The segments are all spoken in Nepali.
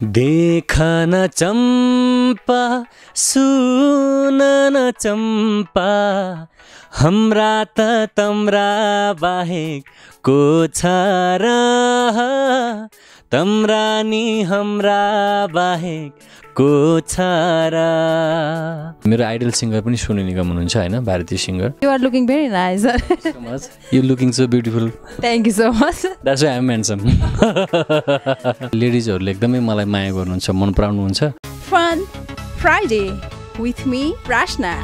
देखा न चम्पा सुन न चम्पा हाम्रा त तम्रा बाहेक को छ र तम्रा नि हाम्रा बाहेक को छ र। मेरो आइडल सिङ्गर पनि सोनु निगम हुनुहुन्छ हैन, भारतीय singer. You are looking very nice. So much. You looking so beautiful. Thank you so much. That's why I'm handsome. लेडिजहरूले एकदमै मलाई माया गर्नुहुन्छ, मन पराउनुहुन्छ। Fun Friday with me, Prashna.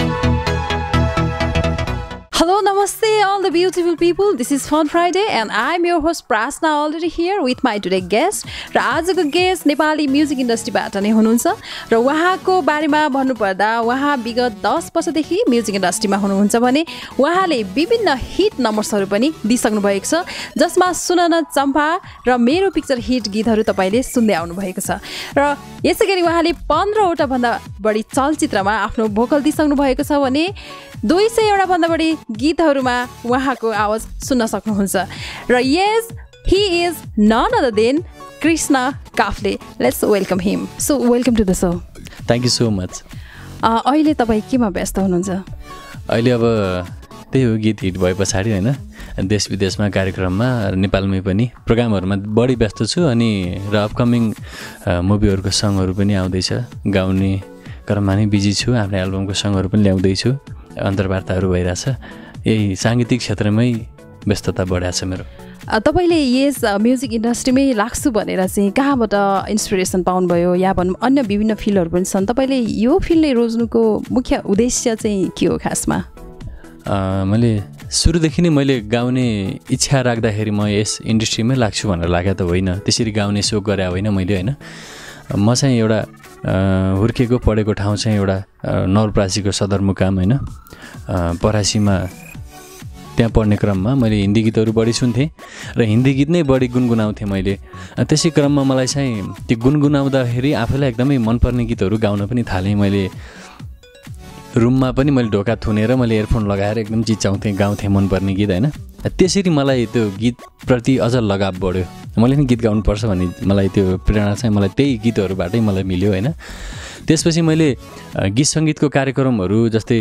Hello, namaste all the beautiful people. This is Fun Friday and I'm your host Prashna, already here with my today guest. र आजको गेस्ट नेपाली म्युजिक इन्डस्ट्रीबाट नै हुनुहुन्छ र उहाँको बारेमा भन्नुपर्दा उहाँ विगत 10 वर्षदेखि म्युजिक इन्डस्ट्रीमा हुनुहुन्छ भने उहाँले विभिन्न हिट नम्बर्सहरू पनि दिइसक्नु भएको छ, जसमा सुन न चम्पा र मेरो पिक्चर हिट गीतहरू तपाईले सुन्दै आउनु भएको छ। र यसैगरी उहाँले 15 वटा भन्दा बढी चलचित्रमा आफ्नो भोकल दिइसक्नु भएको छ भने 200 वटा भन्दा बढी गीतहरूमा उहाँको आवाज सुन्न सक्नुहुन्छ। र यस he is none other than Krishna Kafle. Let's welcome him. So welcome to the show. Thank you so much. अहिले तपाईँ केमा व्यस्त हुनुहुन्छ? अहिले अब त्यही हो, गीत हिट भए पछाडि हैन, देश विदेशमा कार्यक्रममा नेपालमै पनि प्रोग्रामहरूमा बढी व्यस्त छु। अनि र अपकमिङ मुभीहरूको सङहरू पनि आउँदैछ, गाउने क्रममा नै बिजी छु। आफ्नो एल्बमको सङहरू पनि ल्याउँदैछु, अन्तर्वार्ताहरू भइरहेछ। यही साङ्गीतिक क्षेत्रमै व्यस्तता बढाएको छ मेरो। तपाईले यस म्युजिक इन्डस्ट्रीमै लाग्छु भनेर चाहिँ कहाँबाट इन्स्पिरेसन पाउनुभयो, या भनौँ अन्य विभिन्न फिल्डहरू पनि छन्, तपाईँले यो फिल्डले रोज्नुको मुख्य उद्देश्य चाहिँ के हो खासमा? मैले सुरुदेखि नै मैले गाउने इच्छा राख्दाखेरि म यस इन्डस्ट्रीमै लाग्छु भनेर लागेको त होइन, त्यसरी गाउने सोख गरे होइन मैले होइन। म चाहिँ एउटा हुर्केको पढेको ठाउँ चाहिँ एउटा नवलपरासीको सदरमुकाम होइन, परासीमा। त्यहाँ पढ्ने क्रममा मैले हिन्दी गीतहरू बढी सुन्थेँ र हिन्दी गीत नै बढी गुनगुनाउँथेँ मैले। त्यसै क्रममा मलाई चाहिँ त्यो गुनगुनाउँदाखेरि आफूलाई एकदमै मनपर्ने गीतहरू गाउन पनि थालेँ। मैले रुममा पनि मैले ढोका थुनेर मैले इयरफोन लगाएर एकदम चिच्याउँथेँ, गाउँथेँ मनपर्ने गीत होइन। त्यसरी मलाई त्यो गीतप्रति अझ लगाव बढ्यो। मैले पनि गीत गाउनुपर्छ भन्ने मलाई त्यो प्रेरणा चाहिँ मलाई त्यही गीतहरूबाटै मलाई मिल्यो होइन। त्यसपछि मैले गीत सङ्गीतको कार्यक्रमहरू जस्तै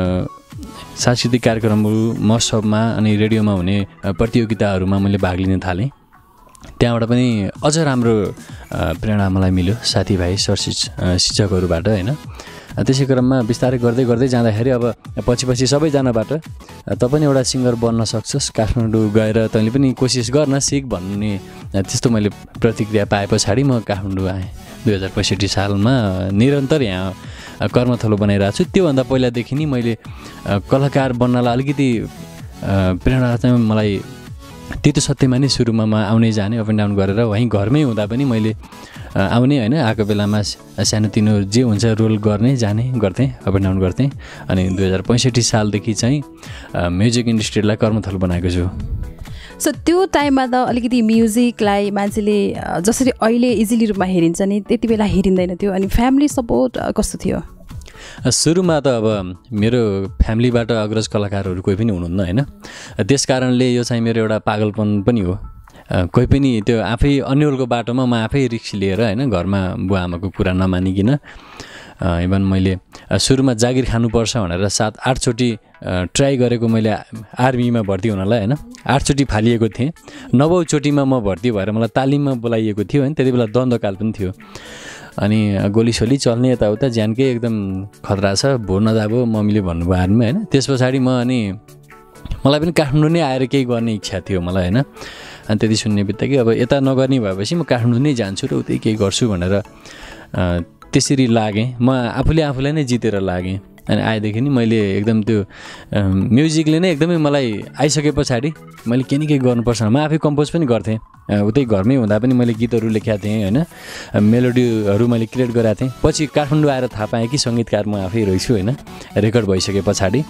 सांस्कृतिक कार्यक्रमहरू, महोत्सवमा अनि रेडियोमा हुने प्रतियोगिताहरूमा मैले भाग लिन थालेँ। त्यहाँबाट पनि अझ राम्रो प्रेरणा मलाई मिल्यो साथीभाइ, शिक्षकहरूबाट होइन। त्यसै क्रममा बिस्तारै गर्दै गर्दै जाँदाखेरि अब पछि सबैजनाबाट त पनि एउटा सिङ्गर बन्न सक्छस्, काठमाडौँ गएर तैँले पनि कोसिस गर्न सिक भन्ने त्यस्तो मैले प्रतिक्रिया पाए पछाडि म काठमाडौँ आएँ। 2065 सालमा निरन्तर यहाँ कर्मथलो बनाइरहेको छु। त्योभन्दा पहिलादेखि नै मैले कलाकार बन्नलाई अलिकति प्रेरणा चाहिँ मलाई त्यो सत्यमा नै सुरुमा म आउने जाने अप एन्ड डाउन गरेर वहीँ घरमै हुँदा पनि मैले आउने होइन, आएको बेलामा सानोतिनो जे हुन्छ रोल गर्ने जाने गर्थेँ, अप एन्ड डाउन गर्थेँ। अनि 2065 सालदेखि चाहिँ म्युजिक इन्डस्ट्रीलाई कर्मथलो बनाएको छु। सो त्यो टाइममा त अलिकति म्युजिकलाई मान्छेले जसरी अहिले इजिली रूपमा हेरिन्छ नि त्यति बेला हेरिँदैन थियो, अनि फ्यामिली सपोर्ट कस्तो थियो? सुरुमा त अब मेरो फ्यामिलीबाट अग्रज कलाकारहरू कोही पनि हुनुहुन्न होइन। त्यस कारणले यो चाहिँ मेरो एउटा पागलपन पनि हो। कोही पनि त्यो आफै अन्यलको बाटोमा म आफै रिक्स लिएर होइन, घरमा बुवा आमाको कुरा नमानिकन इभन मैले सुरुमा जागिर खानुपर्छ भनेर 7-8 चोटि ट्राई गरेको मैले आर्मीमा भर्ती हुनलाई होइन। 8 चोटि फालिएको थिएँ, 9औं चोटिमा म भर्ती भएर मलाई तालिममा बोलाइएको थियो होइन। त्यति बेला द्वन्द्वकाल पनि थियो, अनि गोलीसोली चल्ने यताउता, ज्यानकै एकदम खतरा छ, भो नजाबो मम्मीले भन्नुभयो आर्मीमा होइन। त्यस पछाडि अनि मलाई पनि काठमाडौँ नै आएर केही गर्ने इच्छा थियो मलाई होइन। अनि त्यति सुन्ने बित्तिकै अब यता नगर्ने भएपछि म काठमाडौँ नै जान्छु र उतै केही गर्छु भनेर त्यसरी लागेँ। म आफूलाई नै जितेर लागेँ। अनि आएदेखि नि मैले एकदम त्यो म्युजिकले नै एकदमै मलाई आइसके पछाडि मैले के न केही गर्नुपर्छ, म आफै कम्पोज पनि गर्थेँ। उतै घरमै हुँदा पनि मैले गीतहरू लेखेको थिएँ होइन, मेलोडीहरू मैले क्रिएट गरेको थिएँ। पछि काठमाडौँ आएर थाहा पाएँ कि सङ्गीतकार म आफै रहेछु होइन, रेकर्ड भइसके पछाडि।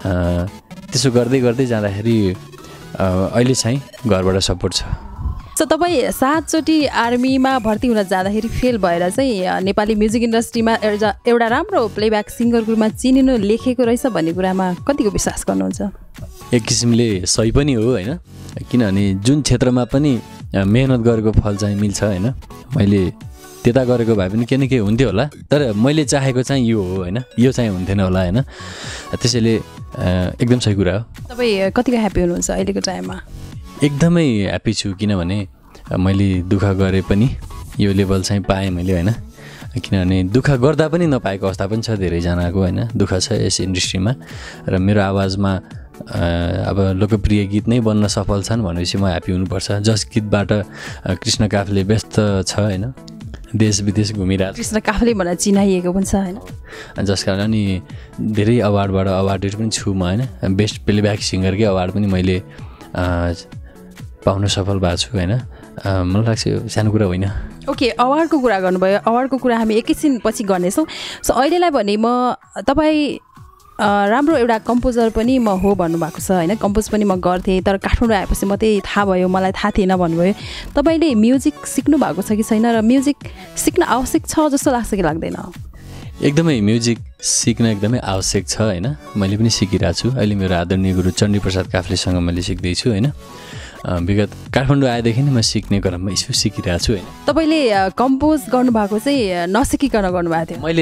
त्यसो गर्दै गर्दै जाँदाखेरि अहिले चाहिँ घरबाट सपोर्ट छ। सो तपाईँ 7 चोटि आर्मीमा भर्ती हुन जाँदाखेरि फेल भएर चाहिँ नेपाली म्युजिक इन्डस्ट्रीमा एउटा राम्रो प्लेब्याक सिङ्गरको रूपमा चिनिनु लेखेको रहेछ भन्ने कुरामा कतिको विश्वास गर्नुहुन्छ? एक किसिमले सही पनि हो होइन, किनभने जुन क्षेत्रमा पनि मेहनत गरेको फल चाहिँ मिल्छ होइन। मैले त्यता गरेको भए पनि केही न केही हुन्थ्यो होला, तर मैले चाहेको चाहिँ यो हो होइन, यो चाहिँ हुन्थेन होला होइन। त्यसैले एकदम सही कुरा हो। तपाईँ कतिको ह्याप्पी हुनुहुन्छ अहिलेको टाइममा? एकदमै ह्याप्पी छु, किनभने मैले दुःख गरे पनि यो लेभल चाहिँ पाएँ मैले होइन। किनभने दुःख गर्दा पनि नपाएको अवस्था पनि छ धेरैजनाको होइन, दुःख छ यस इन्डस्ट्रीमा। र मेरो आवाजमा अब लोकप्रिय गीत नै बन्न सफल छन् भनेपछि म ह्याप्पी हुनुपर्छ। जस गीतबाट कृष्ण काफ्ले व्यस्त छ होइन, देश विदेश घुमिरहेको कृष्ण काफ्ले भनेर चिनाइएको पनि छ होइन। जस कारण अनि धेरै अवार्डहरू पनि छु म होइन। बेस्ट प्लेब्याक सिङ्गरकै अवार्ड पनि मैले पाउन सफल भएको छु होइन। मलाई लाग्छ यो सानो कुरा होइन। ओके, अवार्डको कुरा गर्नुभयो, अवार्डको कुरा हामी एकैछिन पछि गर्नेछौँ। सो अहिलेलाई भने तपाईँ राम्रो एउटा कम्पोजर पनि म हो भन्नुभएको छ होइन। कम्पोज पनि म गर्थेँ, तर काठमाडौँ आएपछि मात्रै थाहा भयो, मलाई थाहा थिएन भन्नुभयो। तपाईँले म्युजिक सिक्नु भएको छ कि छैन, र म्युजिक सिक्न आवश्यक छ जस्तो लाग्छ कि लाग्दैन? एकदमै म्युजिक सिक्न एकदमै आवश्यक छ होइन। मैले पनि सिकिरहेको छु। अहिले मेरो आदरणीय गुरु चण्डी प्रसाद काफ्लेसँग मैले सिक्दैछु होइन। विगत काठमाडौँ आएदेखि नै म सिक्ने क्रममा सिकिरहेको छु होइन। तपाईँले कम्पोज गर्नुभएको चाहिँ नसिकिकन गर्नुभएको थियो? मैले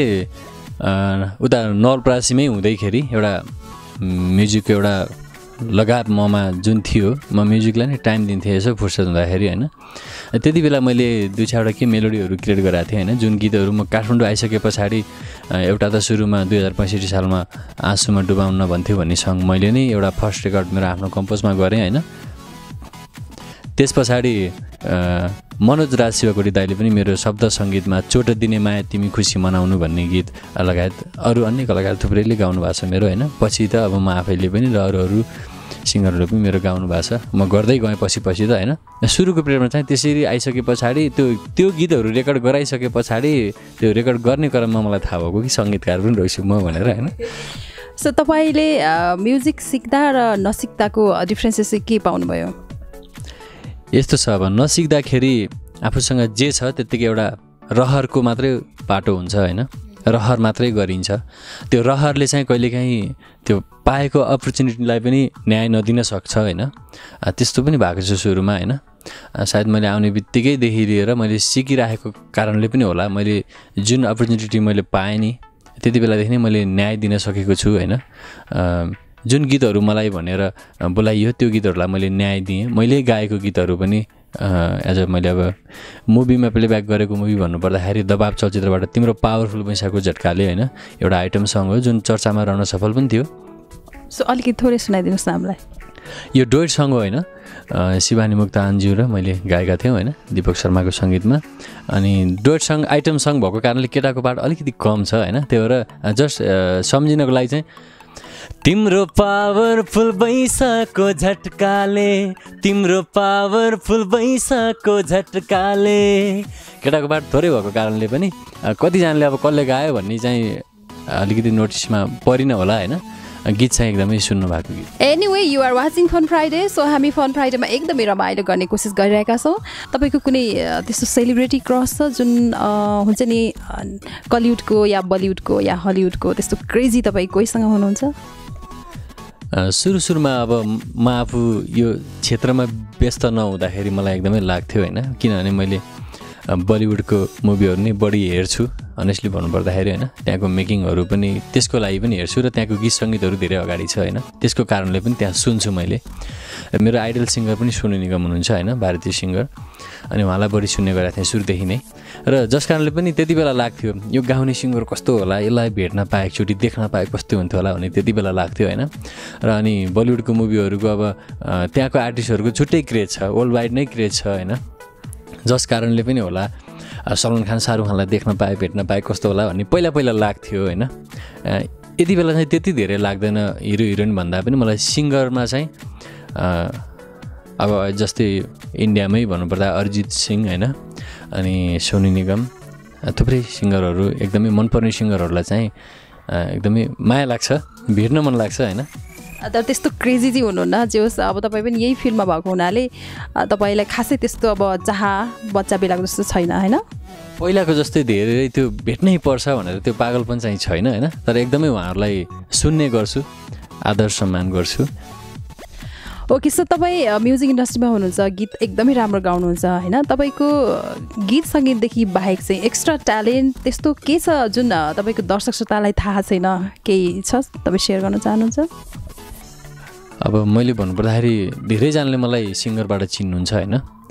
उता नवलपरासीमै हुँदैखेरि एउटा म्युजिकको एउटा लगाव ममा जुन थियो, म म्युजिकलाई नै टाइम दिन्थेँ यसो फुर्सद हुँदाखेरि होइन। त्यति बेला मैले 2-4वटा के मेलोडीहरू क्रिएट गराएको थिएँ होइन। जुन गीतहरू म काठमाडौँ आइसके पछाडि एउटा त सुरुमा 2065 सालमा आँसुमा डुबाउन भन्थ्यो भन्ने सङ्ग मैले नै एउटा फर्स्ट रेकर्ड मेरो आफ्नो कम्पोजमा गरेँ होइन। त्यस पछाडि मनोज राज शिवकोटी दाइले पनि मेरो शब्द सङ्गीतमा चोट दिने माया तिमी खुसी मनाउनु भन्ने गीत लगायत अरू अन्य कलाकार थुप्रैले गाउनु भएको छ मेरो होइन। पछि त अब म आफैले पनि र अरू सिङ्गरहरू पनि मेरो गाउनु भएको छ, म गर्दै गएँ पछि त होइन। सुरुको पिरियडमा चाहिँ त्यसरी आइसके पछाडि त्यो गीतहरू रेकर्ड गराइसके पछाडि त्यो रेकर्ड गर्ने क्रममा मलाई थाहा भएको कि सङ्गीतकार पनि रहेछु म भनेर होइन। सो तपाईँले म्युजिक सिक्दा र नसिक्दाको डिफ्रेन्सेस चाहिँ के पाउनुभयो? यस्तो छ, अब नसिक्दाखेरि आफूसँग जे छ त्यत्तिकै एउटा रहरको मात्रै बाटो हुन्छ होइन, रहर मात्रै गरिन्छ। त्यो रहरले चाहिँ कहिलेकाहीँ त्यो पाएको अपर्च्युनिटीलाई पनि न्याय नदिन सक्छ होइन। त्यस्तो पनि भएको छ सुरुमा होइन। सायद मैले आउने बित्तिकैदेखि लिएर मैले सिकिराखेको कारणले पनि होला, मैले जुन अपर्च्युनिटी मैले पाएँ नि त्यति बेलादेखि नै मैले न्याय दिन सकेको छु होइन। जुन गीतहरू मलाई भनेर बोलाइयो त्यो गीतहरूलाई मैले न्याय दिएँ। मैले गाएको गीतहरू पनि एज अ मैले अब मुभीमा प्लेब्याक गरेको मुभी भन्नुपर्दाखेरि दबाब चलचित्रबाट तिम्रो पावरफुल पैसाको झट्काले होइन एउटा आइटम सङ्ग हो जुन चर्चामा रहन सफल पनि थियो। सो अलिकति थोरै सुनाइदिनुहोस् न हामीलाई। यो डुएट सङ्ग हो होइन, शिवानी मुक्तानज्यू र मैले गाएका थियौँ होइन दीपक शर्माको सङ्गीतमा। अनि डुएट सङ्ग आइटम सङ्ग भएको कारणले केटाको पार्ट अलिकति कम छ होइन। त्यो भएर जस्ट सम्झिनको लागि चाहिँ तिम्रो पावरफुल पैसाको झट्काले, तिम्रो पावरफुल पैसाको झट्काले, केटाको पार्ट थोरै भएको कारणले पनि कतिजनाले अब कसले गायो भन्ने चाहिँ अलिकति नोटिसमा परिन होला होइन। गीत चाहिँ एकदमै सुन्नु भएको गीत। Anyway you are watching fun Friday. So हामी फन फ्राइडेमा एकदमै रमाइलो गर्ने कोसिस गरिरहेका छौँ। तपाईँको कुनै त्यस्तो सेलिब्रिटी क्रस छ जुन हुन्छ नि कलिउडको या बलिउडको या हलिउडको त्यस्तो क्रेजी तपाईँ कोहीसँग हुनुहुन्छ? सुरुमा अब म आफू यो क्षेत्रमा व्यस्त नहुँदाखेरि मलाई एकदमै लाग्थ्यो होइन। किनभने मैले बलिउडको मुभीहरू नै बढी हेर्छु अनेस्टली भन्नुपर्दाखेरि होइन। त्यहाँको मेकिङहरू पनि त्यसको लागि पनि हेर्छु र त्यहाँको गीत सङ्गीतहरू धेरै अगाडि छ होइन। त्यसको कारणले पनि त्यहाँ सुन्छु मैले। मेरो आइडल सिङ्गर पनि सोनू निगम हुनुहुन्छ होइन, भारतीय सिङ्गर। अनि उहाँलाई बढी सुन्ने गरेको थिएँ सुरुदेखि नै। र जस कारणले पनि त्यति बेला लाग्थ्यो यो गाउने सिङ्गर कस्तो होला, यसलाई भेट्न पाए एकचोटि देख्न पाए कस्तो हुन्थ्यो होला भन्ने त्यति बेला लाग्थ्यो होइन। र अनि बलिउडको मुभीहरूको अब त्यहाँको आर्टिस्टहरूको छुट्टै क्रेज छ, वर्ल्ड वाइड नै क्रेज छ होइन। जस कारणले पनि होला सलमान खान शाहरुख खानलाई देख्न पाए भेट्न पाए कस्तो होला भन्ने पहिला लाग्थ्यो होइन। यति बेला चाहिँ त्यति धेरै लाग्दैन हिरो हिरोइन भन्दा पनि मलाई सिङ्गरमा चाहिँ अब जस्तै इन्डियामै भन्नुपर्दा अरिजित सिंह होइन, अनि सोनू निगम थुप्रै सिङ्गरहरू एकदमै मनपर्ने सिङ्गरहरूलाई चाहिँ एकदमै माया लाग्छ, भेट्न मन लाग्छ होइन। तर त्यस्तो क्रेजी चाहिँ हुनुहुन्न जे होस्। अब तपाईँ पनि यही फिल्डमा भएको हुनाले तपाईँलाई खासै त्यस्तो अब बच्चा बेलाको जस्तो छैन होइन। पहिलाको जस्तै धेरै त्यो भेट्नै पर्छ भनेर त्यो पागलपन चाहिँ छैन होइन। तर एकदमै उहाँहरूलाई सुन्ने गर्छु, आदर सम्मान गर्छु। ओके सो तपाईँ म्युजिक इन्डस्ट्रीमा हुनुहुन्छ, गीत एकदमै राम्रो गाउनुहुन्छ होइन। तपाईँको गीत सङ्गीतदेखि बाहेक चाहिँ एक्स्ट्रा ट्यालेन्ट त्यस्तो के छ जुन तपाईँको दर्शक श्रोतालाई थाहा छैन, केही छ तपाईँ सेयर गर्न चाहनुहुन्छ? अब मैले भन्नुपर्दाखेरि धेरैजनाले मलाई सिङ्गरबाट चिन्नुहुन्छ होइन।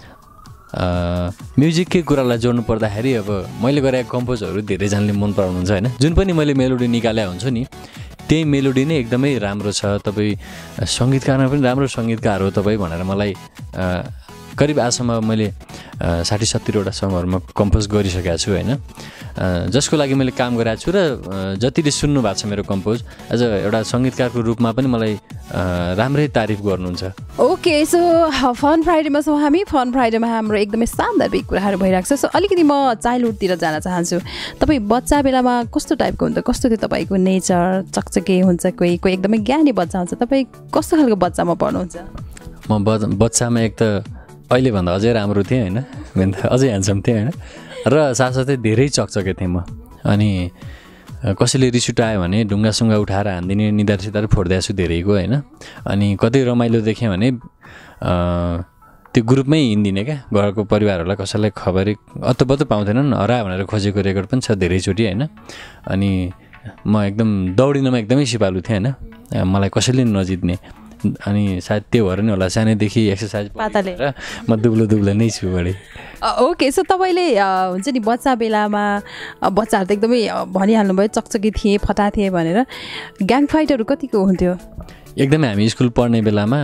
म्युजिककै कुरालाई जोड्नु पर्दाखेरि अब मैले गरेका कम्पोजहरू धेरैजनाले मन पराउनुहुन्छ होइन। जुन पनि मैले मेलोडी निकाले हुन्छ नि त्यही मेलोडी नै एकदमै राम्रो छ, तपाईँ सङ्गीतकारमा पनि राम्रो सङ्गीतकार हो तपाईँ भनेर मलाई करिब आजसम्म मैले 60-70वटा सङ्गहरूमा कम्पोज गरिसकेको छु होइन, जसको लागि मैले काम गरेको छु र जतिले सुन्नु भएको छ मेरो कम्पोज एज एउटा सङ्गीतकारको रूपमा पनि मलाई राम्रै तारिफ गर्नुहुन्छ। ओके सो फन फ्राइडेमा छौँ हामी। फन फ्राइडेमा हाम्रो एकदमै सान्दर्भिक कुराहरू भइरहेको छ। सो अलिकति म चाइल्डहुडतिर जान चाहन्छु। तपाईँ बच्चा बेलामा कस्तो टाइपको हुन्छ, कस्तो थियो तपाईँको नेचर? चकचके हुन्छ, कोही कोही एकदमै ज्ञानी बच्चा हुन्छ, तपाईँ कस्तो खालको बच्चामा पढ्नुहुन्छ? म बच्चामा एक त अहिलेभन्दा अझै राम्रो थिएँ होइन, अझै ह्यान्डसम थिएँ होइन, र साथसाथै धेरै चकचके थिएँ म। अनि कसैले रिस उठायो भने ढुङ्गासुङ्गा उठाएर हानिदिने, निधार सिधार फोडिदिएको छु धेरैको होइन। अनि कतै रमाइलो देखेँ भने त्यो ग्रुपमै हिँडिदिने क्या, घरको परिवारहरूलाई कसैलाई खबरै अत्तो पाउँदैनन्, हरा भनेर खोजेको रेकर्ड पनि छ धेरैचोटि होइन। अनि म एकदम दौडिनमा एकदमै सिपालु थिएँ होइन, मलाई कसैले नजित्ने। अनि सायद त्यो भएर नि होला सानैदेखि एक्सर्साइज पाताले म दुब्लो नै छु बढी। ओके सो तपाईँले हुन्छ नि बच्चा बेलामा बच्चाहरू त एकदमै भनिहाल्नु भयो चकचकी थिए, फटा थिए भनेर, ग्याङ फाइटहरू कतिको हुन्थ्यो? एकदमै हामी स्कुल पढ्ने बेलामा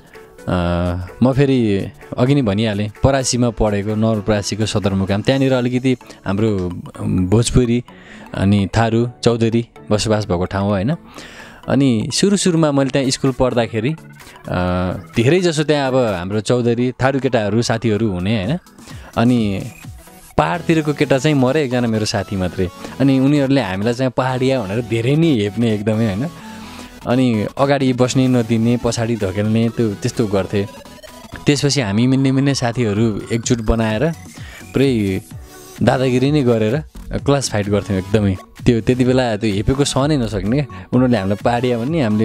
म फेरि अघि नै भनिहालेँ परासीमा पढेको, नवलपरासीको सदरमुकाम, त्यहाँनिर अलिकति हाम्रो भोजपुरी अनि थारू चौधरी बसोबास भएको ठाउँ हो होइन। अनि सुरुमा मैले त्यहाँ स्कुल पढ्दाखेरि धेरै जसो त्यहाँ अब हाम्रो चौधरी थारू केटाहरू साथीहरू हुने होइन। अनि पाहाडतिरको केटा चाहिँ म र एकजना मेरो साथी मात्रै, अनि उनीहरूले हामीलाई चाहिँ पहाडिया भनेर धेरै नै हेप्ने एकदमै होइन। अनि अगाडि बस्नै नदिने, पछाडि धकेल्ने, त्यस्तो गर्थे। त्यसपछि हामी मिल्ने साथीहरू एकजुट बनाएर पुरै दादागिरी नै गरेर क्लास फाइट गर्थ्यौँ एकदमै। त्यति बेला त्यो हेपेको सहनै नसक्ने, उनीहरूले हामीलाई पहाडिया भन्ने, हामीले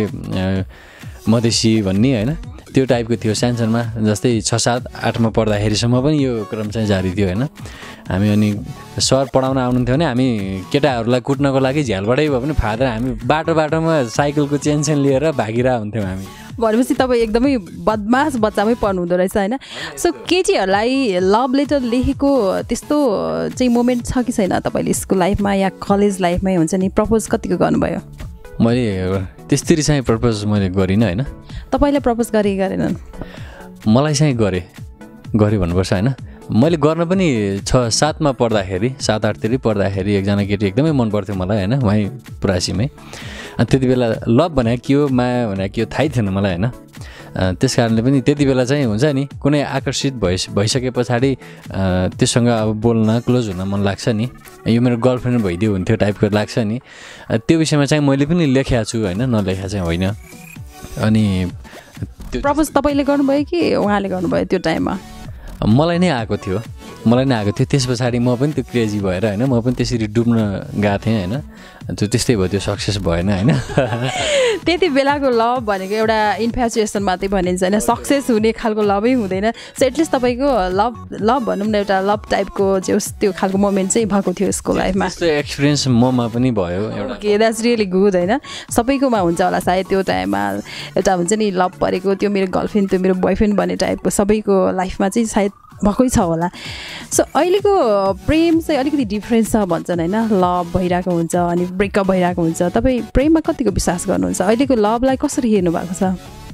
मधेसी भन्ने होइन, त्यो टाइपको थियो सानसानमा। जस्तै 6, 7, 8मा पढ्दाखेरिसम्म पनि यो क्रम चाहिँ जारी थियो होइन। हामी अनि सर पढाउन आउनुहुन्थ्यो भने हामी केटाहरूलाई कुट्नको लागि झ्यालबाटै भए पनि फादेर हामी बाटोमा साइकलको चेन लिएर भागिरहेको हुन्थ्यौँ हामी। भनेपछि तपाईँ एकदमै बदमास बच्चामै पढ्नु हुँदो रहेछ होइन। सो केटीहरूलाई लभ लेटर लेखेको त्यस्तो चाहिँ मोमेन्ट छ कि छैन तपाईँले स्कुल लाइफमा या कलेज लाइफमै हुन्छ नि? प्रपोज कतिको गर्नुभयो? मैले त्यस्तरी चाहिँ प्रपोज मैले गरिनँ होइन। तपाईँले प्रपोज गरेनन्? मलाई चाहिँ गरेँ भन्नुपर्छ होइन। मैले गर्न पनि 6, 7मा पढ्दाखेरि, 7, 8तिर पढ्दाखेरि एकजना केटी एकदमै मन पर्थ्यो मलाई होइन, वहीँ परासीमै। अनि त्यति बेला लभ भनेको के हो, माया भनेको के हो थाहै थिएन मलाई होइन। त्यस कारणले पनि त्यति बेला चाहिँ हुन्छ नि कुनै आकर्षित भइसके पछाडि त्यससँग अब बोल्न क्लोज हुन मन लाग्छ नि, यो मेरो गर्लफ्रेन्ड भइदियो हुन्थ्यो टाइपको लाग्छ नि। त्यो विषयमा चाहिँ मैले पनि लेखेको छु होइन, नलेखेको चाहिँ होइन। अनि प्रपोज तपाईँले गर्नुभयो कि उहाँले गर्नुभयो त्यो टाइममा? मलाई नै आएको थियो। त्यस पछाडि म पनि त्यो क्रेजी भएर होइन, म पनि त्यसरी डुब्न गएको थिएँ होइन। त्यो त्यस्तै भयो, त्यो सक्सेस भएन होइन। त्यति बेलाको लभ भनेको एउटा इन्फ्याचुएसन मात्रै भनिन्छ होइन, सक्सेस हुने खालको लभै हुँदैन। सो एटलिस्ट तपाईँको लभ भनौँ न एउटा लभ टाइपको त्यो खालको मोमेन्ट चाहिँ भएको थियो स्कुल लाइफमा? त्यस्तो एक्सपिरियन्स ममा पनि भयो एउटा। ओके द्याट्स रियली गुड होइन। सबैकोमा हुन्छ होला सायद त्यो टाइममा एउटा हुन्छ नि लभ परेको, त्यो मेरो गर्लफ्रेन्ड, त्यो मेरो बोयफ्रेन्ड भन्ने टाइपको सबैको लाइफमा चाहिँ सायद भएकै छ होला। सो अहिलेको प्रेम चाहिँ अलिकति डिफ्रेन्स छ भन्छन् होइन, लभ भइरहेको हुन्छ अनि ब्रेकअप भइरहेको हुन्छ। तपाईँ प्रेममा कतिको विश्वास गर्नुहुन्छ? अहिलेको लभलाई कसरी हेर्नु भएको छ?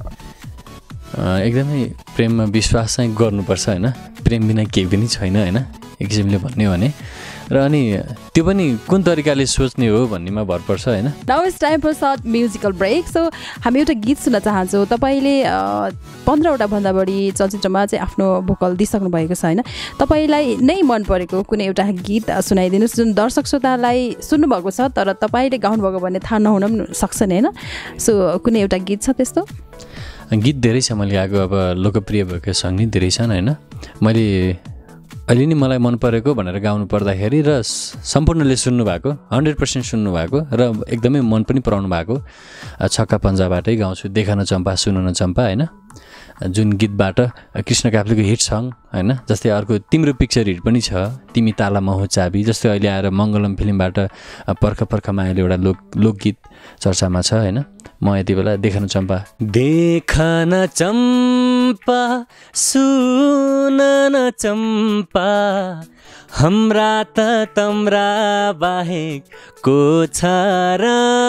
एकदमै प्रेममा विश्वास चाहिँ गर्नुपर्छ होइन, प्रेम बिना केही पनि छैन होइन एक किसिमले भन्ने हो भने। र अनि त्यो पनि कुन तरिकाले सोच्ने हो भन्नेमा भर पर्छ होइन। Now it's time for short musical break. So हामी एउटा गीत सुन्न चाहन्छौँ। तपाईँले 15वटा भन्दा बढी चलचित्रमा चाहिँ आफ्नो भोकल दिइसक्नु भएको छ होइन। तपाईँलाई नै मन परेको कुनै एउटा गीत सुनाइदिनुहोस् जुन दर्शक श्रोतालाई सुन्नुभएको छ तर तपाईँले गाउनुभएको भन्ने थाहा नहुन पनि सक्छ नि होइन। सो कुनै एउटा गीत छ त्यस्तो? गीत धेरै छ मैले गाएको, अब लोकप्रिय भएको सङ्गीत धेरै छन् होइन। मैले अहिले नि मलाई मन परेको भनेर गाउनु पर्दाखेरि र सम्पूर्णले सुन्नुभएको 100% सुन्नुभएको र एकदमै मन पनि पराउनु भएको छक्का पन्जाबाटै गाउँछु, देखा न चम्पा सुन न चम्पा होइन। जुन गीतबाट कृष्ण काफ्लेको हिट सङ होइन, जस्तै अर्को तिम्रो पिक्चर हिट पनि छ, तिमी ताला म हो चाबी, जस्तै अहिले आएर मङ्गलम फिल्मबाट पर्ख पर्खमा अहिले एउटा लोकगीत चर्चामा छ होइन। म यति बेला देखन चम्पा देखन चम्पा सुन न चम्पा हाम्रा त तम्रा बाहेक को छ र,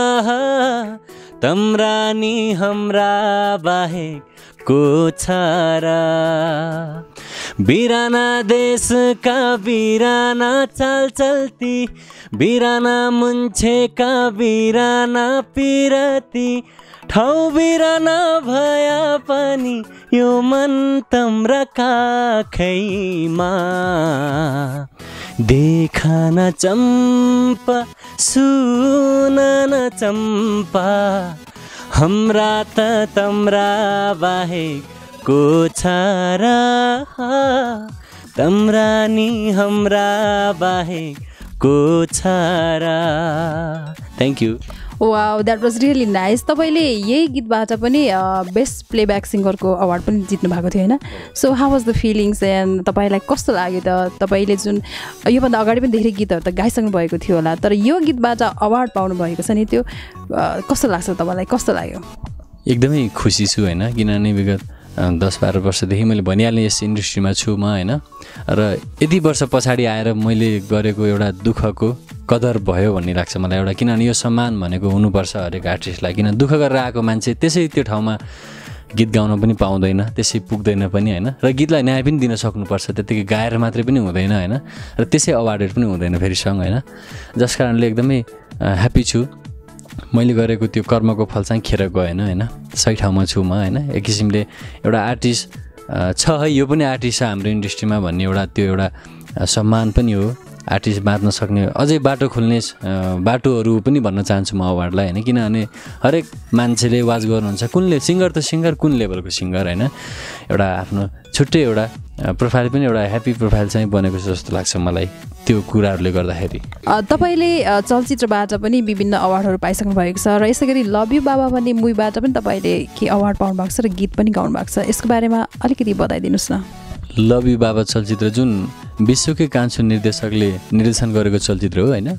तम्रा नि हाम्रा बाहेक को छ र। बिराना देशका बिराना चाल चल्ती, बिराना मुन्छेका बिराना पिरती, ठाउँ बिराना भया पनि यो मन तम्रा काखैमा। देखन चम्पा सुन न चम्पा हाम्रा त तम्रा बाहेक को छ र, तम्रा नि हाम्रा बाहेक को छ र। Thank you. Wow, that was really nice. तपाईँले यही गीतबाट पनि बेस्ट प्लेब्याक सिङ्गरको अवार्ड पनि जित्नु भएको थियो होइन। So how was the feelings and तपाईँलाई कस्तो लाग्यो त? तपाईँले जुन योभन्दा अगाडि पनि धेरै गीतहरू त गाइसक्नु भएको थियो होला, तर यो गीतबाट अवार्ड पाउनु भएको छ नि, त्यो कस्तो लाग्छ तपाईँलाई, कस्तो लाग्यो? एकदमै खुसी छु होइन, किनभने विगत 10-12 वर्षदेखि मैले भनिहालेँ यस इन्डस्ट्रीमा छु म होइन। र यति वर्ष पछाडि आएर मैले गरेको एउटा दुःखको कदर भयो भन्ने लाग्छ मलाई एउटा, किनभने यो सम्मान भनेको हुनुपर्छ हरेक आर्टिस्टलाई। किन दुःख गरेर आएको मान्छे त्यसै त्यो ठाउँमा गीत गाउन पनि पाउँदैन, त्यसै पुग्दैन पनि होइन। र गीतलाई न्याय पनि दिन सक्नुपर्छ, त्यतिकै गाएर मात्रै पनि हुँदैन होइन। र त्यसै अवार्डेड पनि हुँदैन फेरि सँग होइन। जस कारणले एकदमै ह्याप्पी छु। मैले गरेको त्यो कर्मको फल चाहिँ खेर गएन होइन, सही ठाउँमा छु म होइन। एक किसिमले एउटा आर्टिस्ट छ है, यो पनि आर्टिस्ट छ हाम्रो इन्डस्ट्रीमा भन्ने एउटा त्यो एउटा सम्मान पनि हो। आर्टिस्ट बाँच्न सक्ने अझै बाटो खोल्ने बाटोहरू पनि भन्न चाहन्छु म अवार्डलाई होइन। किनभने हरेक मान्छेले वाच गर्नुहुन्छ, कुनले सिङ्गर त सिङ्गर, कुन लेभलको सिङ्गर होइन। एउटा आफ्नो छुट्टै एउटा प्रोफाइल पनि एउटा ह्याप्पी प्रोफाइल चाहिँ बनेको जस्तो लाग्छ मलाई त्यो कुराहरूले गर्दाखेरि। तपाईँले चलचित्रबाट पनि विभिन्न अवार्डहरू पाइसक्नु भएको छ, र यसै गरी लभ यु बाबा भन्ने मुभीबाट पनि तपाईँले के अवार्ड पाउनु भएको छ र गीत पनि गाउनु भएको छ, यसको बारेमा अलिकति बताइदिनुहोस् न। लभ यु बाबा चलचित्र जुन विश्वकै कान्छो निर्देशकले निर्देशन गरेको चलचित्र हो होइन।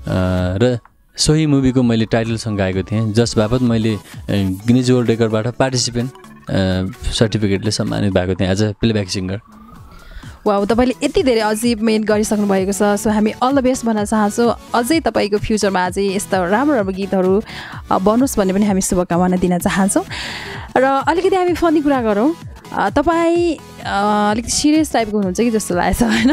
र सोही मुभीको मैले टाइटल सङ गाएको थिएँ, जस बापत मैले गिनिज वर्ल्ड रेकर्डबाट पार्टिसिपेन्ट सर्टिफिकेटले सम्मानित भएको थिएँ as a playback singer. Wow, तपाईँले यति धेरै अचिभमेन्ट गरिसक्नु भएको छ। सो हामी अल द बेस्ट भन्न चाहन्छौँ, अझै तपाईँको फ्युचरमा अझै यस्ता राम्रो राम्रो गीतहरू बनोस् भन्ने पनि हामी शुभकामना दिन चाहन्छौँ। र अलिकति हामी फनी कुरा गरौँ। तपाईँ अलिकति सिरियस टाइपको हुनुहुन्छ कि जस्तो लागेको छ होइन।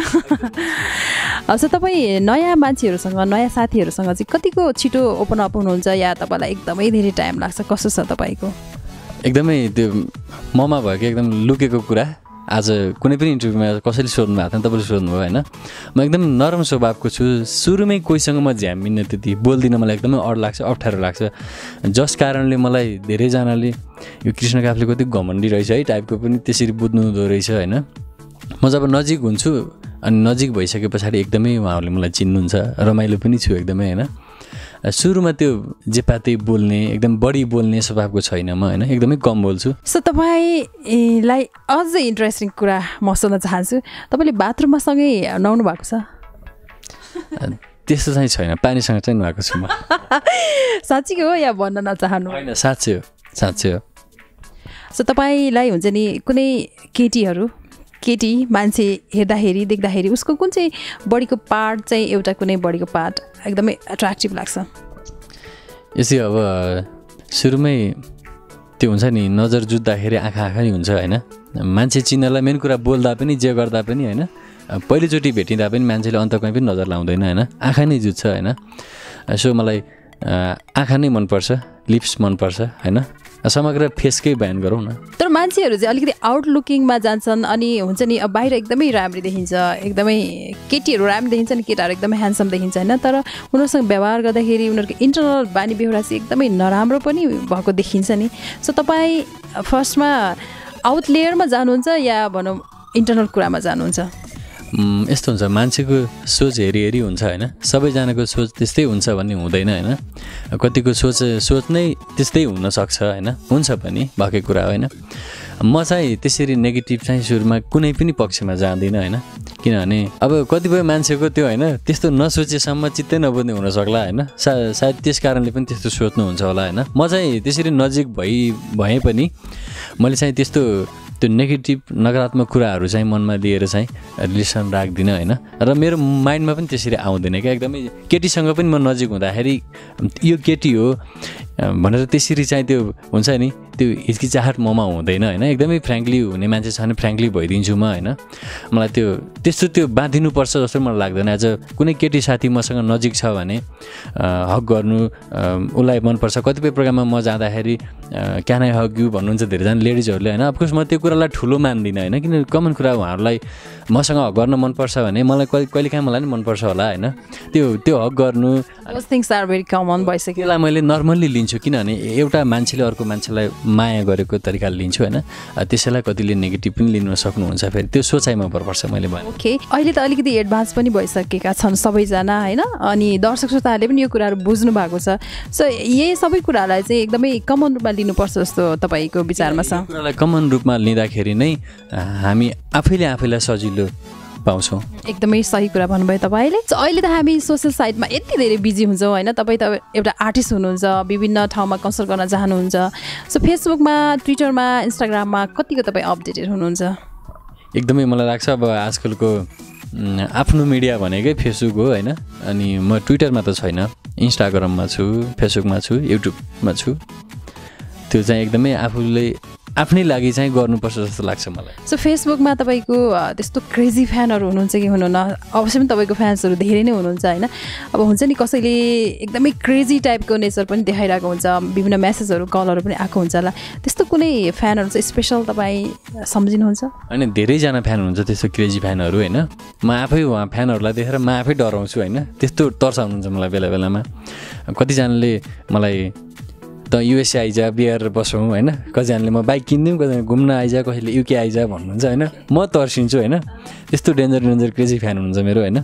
सो तपाईँ नयाँ मान्छेहरूसँग, नयाँ साथीहरूसँग चाहिँ कतिको छिटो ओपन अप हुनुहुन्छ, या तपाईँलाई एकदमै धेरै टाइम लाग्छ, कस्तो छ तपाईँको? एकदमै त्यो ममा भयो कि एकदम लुकेको कुरा आज कुनै पनि इन्टरभ्यूमा कसैले सोध्नु भएको थिएन, तपाईँले सोध्नुभयो होइन। म एकदम नरम स्वभावको छु, सुरुमै कोहीसँग म झ्याम्मिन्न, त्यति बोल्दिनँ, मलाई एकदमै अड लाग्छ, अप्ठ्यारो लाग्छ। जस कारणले मलाई धेरैजनाले यो कृष्ण काफ्ले कति घमण्डी रहेछ है टाइपको पनि त्यसरी बुझ्नु हुँदो रहेछ होइन। म जब नजिक हुन्छु अनि नजिक भइसके पछाडि एकदमै उहाँहरूले मलाई चिन्नुहुन्छ, रमाइलो पनि छु एकदमै होइन। सुरुमा त्यो जेपाते बोल्ने एकदम बढी बोल्ने स्वभावको छैन म होइन, एकदमै कम बोल्छु। सो तपाईँलाई अझै इन्ट्रेस्टिङ कुरा म सोध्न चाहन्छु, तपाईँले बाथरुममा सँगै नुहाउनु भएको छ? त्यस्तो चाहिँ छैन, पानीसँग चाहिँ नुहाएको छु म। साँच्चै हो या भन्न नचाहनु? होइन, साँच्चै हो, साँच्चै हो। सो तपाईँलाई हुन्छ नि कुनै केटी मान्छे हेर्दाखेरि देख्दाखेरि उसको कुन चाहिँ बडीको पार्ट चाहिँ एउटा कुनै बडीको पार्ट एकदमै एट्र्याक्टिभ लाग्छ? यसै अब सुरुमै त्यो हुन्छ नि, नजर जुत्दाखेरि आँखा नै हुन्छ होइन। मान्छे चिन्नलाई मेन कुरा बोल्दा पनि जे गर्दा पनि होइन, पहिलोचोटि भेटिँदा पनि मान्छेले अन्त कहीँ पनि नजर लाउँदैन होइन, आँखा नै जुत्छ होइन। सो मलाई आँखा नै मनपर्छ, लिप्स मनपर्छ होइन, समग्र फेसकै बयान गरौँ न। तर मान्छेहरू चाहिँ अलिकति आउटलुकिङमा जान्छन् अनि हुन्छ नि बाहिर एकदमै राम्री देखिन्छ, एकदमै केटीहरू राम्रो देखिन्छ नि, केटाहरू एकदमै ह्यान्डसम देखिन्छ होइन। तर उनीहरूसँग व्यवहार गर्दाखेरि उनीहरूको इन्टरनल बानी बेहोरा चाहिँ एकदमै नराम्रो पनि भएको देखिन्छ नि। सो तपाईँ फर्स्टमा आउट लेयरमा जानुहुन्छ या भनौँ इन्टरनल कुरामा जानुहुन्छ? यस्तो हुन्छ, मान्छेको सोच हेरी हुन्छ होइन, सबैजनाको सोच त्यस्तै हुन्छ भन्ने हुँदैन होइन। कतिको सोच नै त्यस्तै हुनसक्छ होइन, हुन्छ पनि भएकै कुरा होइन। म चाहिँ त्यसरी नेगेटिभ चाहिँ सुरुमा कुनै पनि पक्षमा जाँदिनँ होइन किनभने अब कतिपय मान्छेको त्यो होइन त्यस्तो नसोचेसम्म चित्तै नबुझ्ने हुनसक्ला होइन सायद त्यस कारणले पनि त्यस्तो सोच्नुहुन्छ होला होइन म चाहिँ त्यसरी नजिक भए पनि मैले चाहिँ त्यस्तो त्यो नेगेटिभ नकारात्मक कुराहरू चाहिँ मनमा लिएर चाहिँ रिलेसन राख्दिनँ होइन र मेरो माइन्डमा पनि त्यसरी आउँदैन क्या एकदमै केटीसँग पनि म नजिक हुँदाखेरि यो केटी हो भनेर त्यसरी चाहिँ त्यो हुन्छ नि त्यो हिचकिचाहट ममा हुँदैन होइन एकदमै फ्रेङ्कली हुने मान्छे छ भने फ्रेङ्कली भइदिन्छु म होइन मलाई त्यस्तो त्यो बाँधिनुपर्छ जस्तो मलाई लाग्दैन एज कुनै केटी साथी मसँग नजिक छ भने हक गर्नु उसलाई मनपर्छ कतिपय प्रोग्राममा म जाँदाखेरि क्यान आई हग यु भन्नुहुन्छ धेरैजना लेडिजहरूले होइन अफकोर्स म त्यो कुरालाई ठुलो मान्दिनँ होइन किन कमन कुरा उहाँहरूलाई मसँग हक गर्न मनपर्छ भने मलाई कहिलेकाहीँ मलाई नि मनपर्छ होला होइन त्यो हक गर्नु त्यसलाई मैले नर्मल्ली लिन्छु किनभने एउटा मान्छेले अर्को मान्छेलाई माया गरेको तरिकाले लिन्छु होइन त्यसैलाई कतिले नेगेटिभ पनि लिन सक्नुहुन्छ फेरि त्यो सोचाइमा भर पर्छ मैले भने ओके अहिले त अलिकति एडभान्स पनि भइसकेका छन् सबैजना होइन अनि दर्शक श्रोताहरूले पनि यो कुराहरू बुझ्नु भएको छ सो यही सबै कुरालाई चाहिँ एकदमै कमन रूपमा लिनुपर्छ जस्तो तपाईँको विचारमा छ कुरालाई कमन रूपमा लिँदाखेरि नै हामी आफैलाई सजिलो पाउँछौँ एकदमै सही कुरा भन्नुभयो तपाईँले अहिले त हामी सोसियल साइटमा यति धेरै बिजी हुन्छौँ होइन तपाईँ त एउटा आर्टिस्ट हुनुहुन्छ विभिन्न ठाउँमा कन्सल्ट गर्न चाहनुहुन्छ सो फेसबुकमा ट्विटरमा इन्स्टाग्राममा कतिको तपाईँ अपडेटेड हुनुहुन्छ एकदमै मलाई लाग्छ अब आजकलको आफ्नो मिडिया भनेकै फेसबुक हो होइन अनि म ट्विटरमा त छैन इन्स्टाग्राममा छु फेसबुकमा छु युट्युबमा छु त्यो चाहिँ एकदमै आफूले आफ्नै लागि चाहिँ गर्नुपर्छ जस्तो लाग्छ मलाई सो फेसबुकमा तपाईँको त्यस्तो क्रेजी फ्यानहरू हुनुहुन्छ कि हुनुहुन्न अवश्य पनि तपाईँको फ्यान्सहरू धेरै नै हुनुहुन्छ होइन अब हुन्छ नि कसैले एकदमै क्रेजी टाइपको नेचर पनि देखाइरहेको हुन्छ विभिन्न मेसेजहरू कलहरू पनि आएको हुन्छ होला त्यस्तो कुनै फ्यानहरू चाहिँ स्पेसल तपाईँ सम्झिनुहुन्छ होइन धेरैजना फ्यान हुन्छ त्यस्तो क्रेजी फ्यानहरू होइन म आफै उहाँ फ्यानहरूलाई देखेर म आफै डराउँछु होइन त्यस्तो तर्साउनुहुन्छ मलाई बेला बेलामा कतिजनाले मलाई त युएसए आइज बिहार बसौँ होइन कतिजनाले म बाइक किनिदिउँ कतिजना घुम्न आइज कसैले युके आइज भन्नुहुन्छ होइन म तर्सिन्छु होइन त्यस्तो डेन्जर क्रेजी फ्यान हुनुहुन्छ मेरो होइन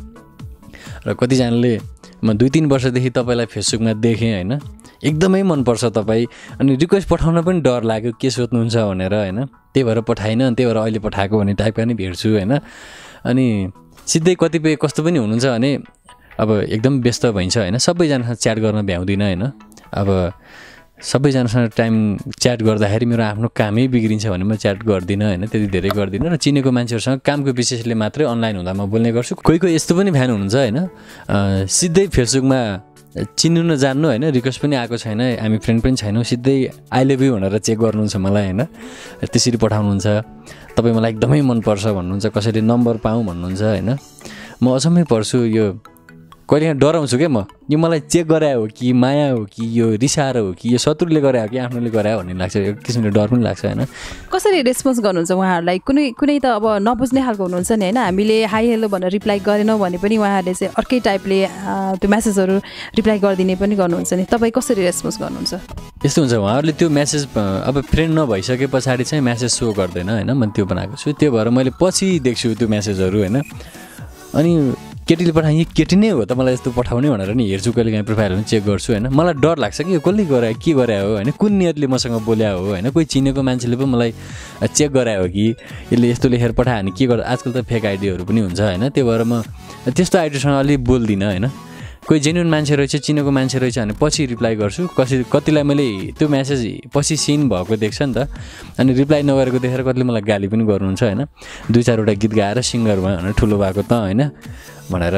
र कतिजनाले म 2-3 वर्षदेखि तपाईँलाई फेसबुकमा देखेँ होइन एकदमै मनपर्छ तपाईँ अनि रिक्वेस्ट पठाउन पनि डर लाग्यो के सोध्नुहुन्छ भनेर होइन त्यही भएर पठाइनँ त्यही भएर अहिले पठाएको भन्ने टाइपका नि भेट्छु होइन अनि सिधै कतिपय कस्तो पनि हुनुहुन्छ भने अब एकदम व्यस्त भइन्छ होइन सबैजनासँग च्याट गर्न भ्याउँदिनँ होइन अब सबैजनासँग टाइम च्याट गर्दाखेरि मेरो आफ्नो कामै बिग्रिन्छ भने म च्याट गर्दिनँ होइन त्यति धेरै गर्दिनँ र चिनेको मान्छेहरूसँग कामको विशेषले मात्रै अनलाइन हुँदा म बोल्ने गर्छु कोही यस्तो पनि फ्यान हुनुहुन्छ होइन सिधै फेसबुकमा चिन्नु नजान्नु होइन रिक्वेस्ट पनि आएको छैन हामी फ्रेन्ड पनि छैनौँ सिधै आई लभ यु भनेर चेक गर्नुहुन्छ मलाई होइन त्यसरी पठाउनुहुन्छ तपाईँ मलाई एकदमै मनपर्छ भन्नुहुन्छ कसैले नम्बर पाऊँ भन्नुहुन्छ होइन म अचम्मै पर्छु यो कहिले डराउँछु क्या म यो मलाई चेक गरायो हो कि माया हो कि यो रिसाएर हो कि यो शत्रुले गरायो कि आफ्नोले गरायो भन्ने लाग्छ एक किसिमले डर पनि लाग्छ होइन कसरी रेस्पोन्स गर्नुहुन्छ उहाँहरूलाई कुनै त अब नबुझ्ने खालको हुनुहुन्छ नि होइन हामीले हाई हेलो भनेर रिप्लाई गरेनौँ भने पनि उहाँहरूले चाहिँ अर्कै टाइपले त्यो मेसेजहरू रिप्लाई गरिदिने पनि गर्नुहुन्छ नि तपाईँ कसरी रेस्पोन्स गर्नुहुन्छ यस्तो हुन्छ उहाँहरूले त्यो मेसेज अब फ्रेन्ड नभइसके पछाडि चाहिँ मेसेज सो गर्दैन होइन मैले त्यो बनाएको छु त्यो भएर मैले पछि देख्छु त्यो मेसेजहरू होइन अनि केटीले पठाएँ यो केटी नै हो त मलाई यस्तो पठाउने भनेर नि हेर्छु कहिले काहीँ प्रोफाइलहरू चेक गर्छु होइन मलाई डर लाग्छ कि यो कसले गरायो के गरायो हो होइन कुन नियतले मसँग बोल्या हो होइन कोही चिनेको मान्छेले पो मलाई चेक गरायो हो कि यसले यस्तो लेखेर पठायो भने के गर्दा आजकल त फेक आइडीहरू पनि हुन्छ होइन त्यो भएर म त्यस्तो आइडीसँग अलिक बोल्दिनँ होइन कोही जेन्युन मान्छे रहेछ चिनेको मान्छे रहेछ भने पछि रिप्लाई गर्छु कतिलाई मैले त्यो मेसेज पछि सिन भएको देख्छ नि त अनि रिप्लाई नगरेको देखेर कतिले मलाई गाली पनि गर्नुहुन्छ होइन 2-4वटा गीत गाएर सिङ्गर भयो भनेर ठुलो भएको त होइन भनेर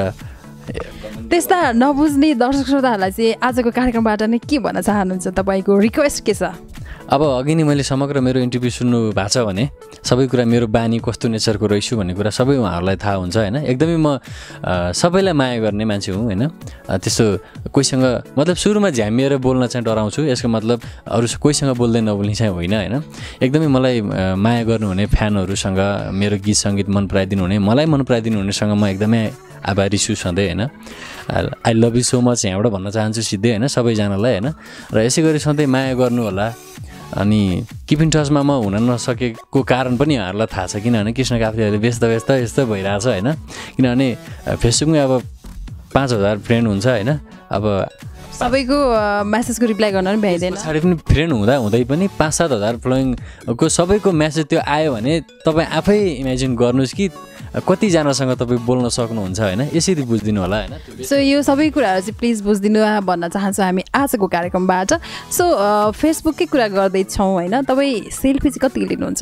त्यस्ता नबुझ्ने दर्शक श्रोताहरूलाई चाहिँ आजको कार्यक्रमबाट नै के भन्न चाहनुहुन्छ तपाईँको रिक्वेस्ट के छ अब अघि नै मैले समग्र मेरो इन्टरभ्यू सुन्नु भएको छ भने सबै कुरा मेरो बानी कस्तो नेचरको रहेछु भन्ने कुरा सबै उहाँहरूलाई थाहा हुन्छ होइन एकदमै म सबैलाई माया गर्ने मान्छे हुँ होइन त्यस्तो कोहीसँग मतलब सुरुमा झ्यामिएर बोल्न चाहिँ डराउँछु यसको मतलब अरू कोहीसँग बोल्दै नबोल्ने चाहिँ होइन होइन एकदमै मलाई माया गर्नुहुने फ्यानहरूसँग मेरो गीत सङ्गीत मन पराइदिनु हुने मलाई मन पराइदिनु हुनेसँग म एकदमै आभारी छु सधैँ होइन I love you so much यहाँबाट भन्न चाहन्छु सिधै होइन सबैजनालाई होइन र यसै गरी सधैँ माया गर्नु होला अनि किप इन टचमा म हुन नसकेको कारण पनि उहाँहरूलाई थाहा छ किनभने कृष्ण काफ्लेहरूले व्यस्त यस्तो भइरहेछ होइन किनभने फेसबुकमै अब 5000 फ्रेन्ड हुन्छ होइन अब सबैको मेसेजको रिप्लाई गर्न पनि भ्याइँदैन पछाडि पनि फ्रेन्ड हुँदै पनि 5-7 हजार फलोइङको सबैको मेसेज त्यो आयो भने तपाईँ आफै इमेजिन गर्नुहोस् कि कतिजनासँग तपाईँ बोल्न सक्नुहुन्छ होइन यसरी बुझिदिनु होला होइन सो यो सबै कुराहरू चाहिँ प्लिज बुझिदिनु भन्न चाहन्छौँ हामी आजको कार्यक्रमबाट सो फेसबुककै कुरा गर्दैछौँ होइन तपाईँ सेल्फी चाहिँ कतिको लिनुहुन्छ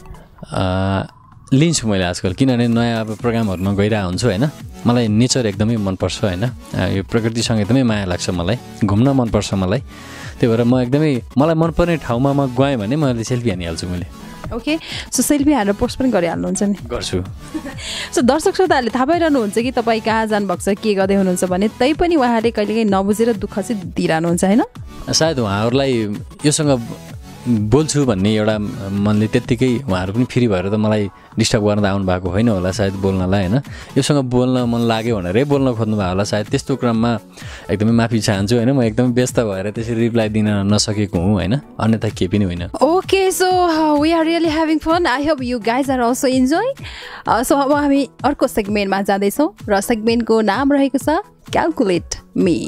लिन्छु मैले आजकल किनभने नयाँ अब प्रोग्रामहरूमा गइरहेको हुन्छु होइन मलाई नेचर एकदमै मनपर्छ होइन यो प्रकृतिसँग एकदमै माया लाग्छ मलाई घुम्न मनपर्छ मलाई त्यही भएर म एकदमै मलाई मनपर्ने ठाउँमा म गएँ भने मैले सेल्फी हानिहाल्छु मैले ओके सो सेल्फी हालेर पोस्ट पनि गरिहाल्नुहुन्छ नि गर्छु सो दर्शक श्रोताहरूले थाहा पाइरहनुहुन्छ कि तपाईँ कहाँ जानुभएको छ के गर्दै हुनुहुन्छ भने तै पनि उहाँले कहिलेकाहीँ नबुझेर दुःख चाहिँ दिइरहनुहुन्छ होइन सायद उहाँहरूलाई योसँग बोल्छु भन्ने एउटा मनले त्यत्तिकै उहाँहरू पनि फ्री भएर त मलाई डिस्टर्ब गर्न आउनु भएको होइन होला सायद बोल्नलाई होइन योसँग बोल्न मन लाग्यो भनेरै बोल्न खोज्नु भएको होला सायद त्यस्तो क्रममा एकदमै माफी चाहन्छु होइन म एकदमै व्यस्त भएर त्यसरी रिप्लाई दिन नसकेको हुँ होइन अन्यथा केही पनि होइन okay so we are really having fun I hope you guys are also enjoy so अब हामी अर्को सेगमेन्टमा जाँदैछौँ र सेगमेन्टको नाम रहेको छ क्यालकुलेट मी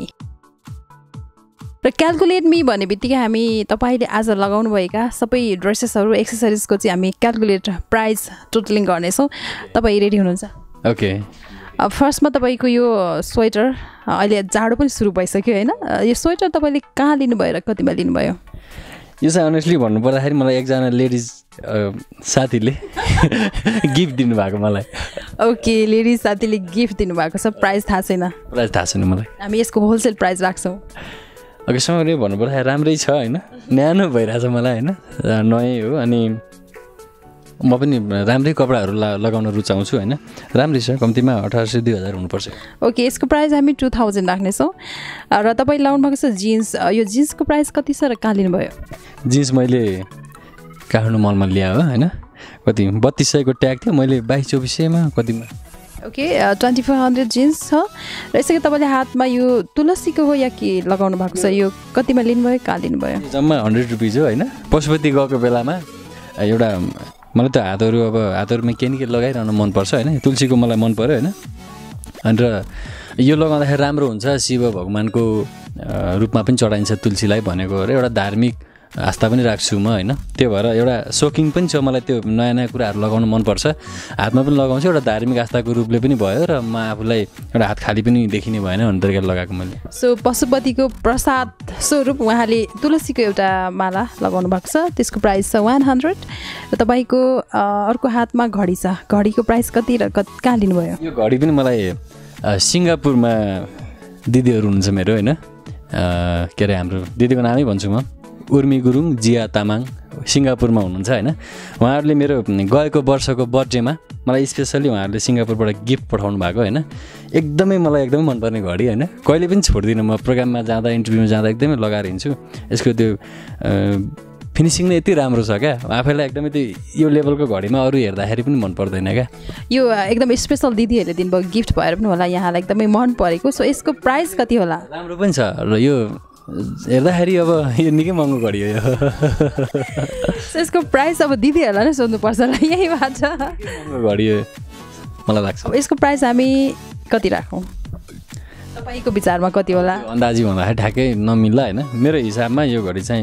र क्यालकुलेट मी भन्ने बित्तिकै हामी तपाईँले आज लगाउनुभएका सबै ड्रेसेसहरू एक्सेसरिजको चाहिँ हामी क्यालकुलेट प्राइस टोटलिङ गर्नेछौँ तपाईँ रेडी हुनुहुन्छ ओके अब फर्स्टमा तपाईँको यो स्वेटर अहिले जाडो पनि सुरु भइसक्यो होइन यो स्वेटर तपाईँले कहाँ लिनुभयो र कतिमा लिनुभयो यो चाहिँ अनेस्टली भन्नुपर्दाखेरि मलाई एकजना लेडिज साथीले गिफ्ट दिनुभएको मलाई ओके लेडिज साथीले गिफ्ट दिनुभएको छ प्राइस थाहा छैन प्राइस थाहा छैन मलाई हामी यसको होलसेल प्राइस राख्छौँ अघिसम्म भन्नुपर्दाखेरि राम्रै छ होइन न्यानो भइरहेछ मलाई होइन नयाँ हो अनि म पनि राम्रै कपडाहरू लगाउन रुचाउँछु होइन राम्रै छ कम्तीमा 1800-2000 हुनुपर्छ ओके यसको प्राइस हामी 2000 राख्नेछौँ र तपाईँ लाउनु भएको छ जिन्स यो जिन्सको प्राइस कति छ र कहाँ लिनुभयो जिन्स मैले काठमाडौँ मलमा ल्याएँ हो होइन कति 3200को ट्याग थियो मैले 2200-2400मा कतिमा ओके 2400 जिन्स छ र यसै तपाईँले हातमा यो तुलसीको हो या के लगाउनु भएको छ यो कतिमा लिनुभयो कहाँ लिनुभयो जम्मा 100 रुपिज हो होइन पशुपति गएको बेलामा एउटा मलाई त हातहरूमा के न के लगाइरहनु मनपर्छ होइन तुलसीको मलाई मन पऱ्यो होइन अनि र यो लगाउँदाखेरि राम्रो हुन्छ शिव भगवानको रूपमा पनि चढाइन्छ तुलसीलाई भनेको र एउटा धार्मिक आस्था पनि राख्छु म होइन त्यो भएर एउटा सोकिङ पनि छ मलाई त्यो नयाँ नयाँ कुराहरू लगाउनु मनपर्छ हातमा पनि लगाउँछु एउटा धार्मिक आस्थाको रूपले पनि भयो र म आफूलाई एउटा हात खाली पनि देखिने भएन भन्ने तरिकाले लगाएको मैले सो पशुपतिको प्रसाद स्वरूप उहाँले तुलसीको एउटा माला लगाउनु भएको छ त्यसको प्राइस छ 100 र तपाईँको अर्को हातमा घडी छ घडीको प्राइस कति र कहाँ लिनुभयो यो घडी पनि मलाई सिङ्गापुरमा दिदीहरू हुनुहुन्छ मेरो होइन के अरे हाम्रो दिदीको नामै भन्छु म उर्मी गुरुङ जिया तामाङ सिङ्गापुरमा हुनुहुन्छ होइन उहाँहरूले मेरो गएको वर्षको बर्थडेमा मलाई स्पेसल्ली उहाँहरूले सिङ्गापुरबाट गिफ्ट पठाउनु भएको होइन एकदमै मलाई एकदमै मनपर्ने घडी होइन कहिले पनि छोड्दिनँ म प्रोग्राममा जाँदा इन्टरभ्यूमा जाँदा एकदमै लगाएर हिँड्छु यसको त्यो फिनिसिङ नै यति राम्रो छ क्या आफैलाई एकदमै त्यो यो लेभलको घडीमा अरू हेर्दाखेरि पनि मन पर्दैन क्या यो एकदम स्पेसल दिदीहरूले दिनुभयो गिफ्ट भएर पनि होला यहाँलाई एकदमै मन परेको सो यसको प्राइस कति होला राम्रो पनि छ र यो हेर्दाखेरि अब यो निकै महँगो घडी हो यो यसको प्राइस अब दिदीहरूलाई नै सोध्नुपर्छ होला यहीँबाट महँगो घडी हो मलाई लाग्छ अब यसको प्राइस हामी कति राखौँ तपाईँको विचारमा कति होला अन्दाजी भन्दाखेरि ठ्याक्कै नमिल्ला होइन मेरो हिसाबमा यो घडी चाहिँ